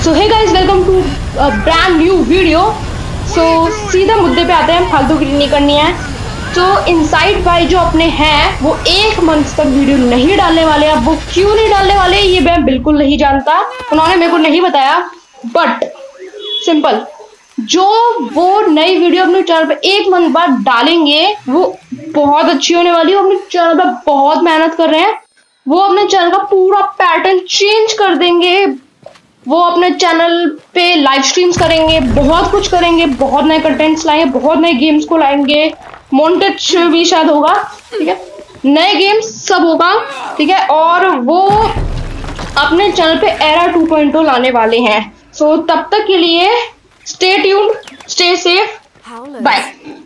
So hey guys, welcome to brand new video. So सीधा मुद्दे पे आते हैं, फालतूगिरी नहीं करनी है। तो इनसाइड भाई जो अपने हैं वो 1 मंथ तक वीडियो नहीं डालने वाले। अब वो क्यों नहीं डालने वाले ये मैं बिल्कुल नहीं जानता, उन्होंने मेरे को नहीं बताया। बट सिंपल, जो वो नई वीडियो अपने चैनल पे 1 मंथ बाद डालेंगे वो बहुत अच्छी होने वाली है। अपने चैनल पे बहुत मेहनत कर रहे हैं, वो अपने चैनल का पूरा पैटर्न चेंज कर देंगे। वो अपने चैनल पे लाइव स्ट्रीम्स करेंगे, बहुत कुछ करेंगे, बहुत नए कंटेंट्स लाएंगे, बहुत नए गेम्स को लाएंगे, मोनेटाइज भी शायद होगा, ठीक है, नए गेम्स सब होगा, ठीक है। और वो अपने चैनल पे एरा 2.0 लाने वाले हैं। सो तब तक के लिए stay tuned, stay safe, bye.